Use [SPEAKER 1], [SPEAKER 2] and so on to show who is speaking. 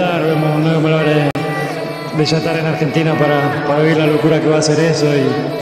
[SPEAKER 1] disfrutar, vemos 9 menores de ya estar en Argentina para vivir la locura que va a ser eso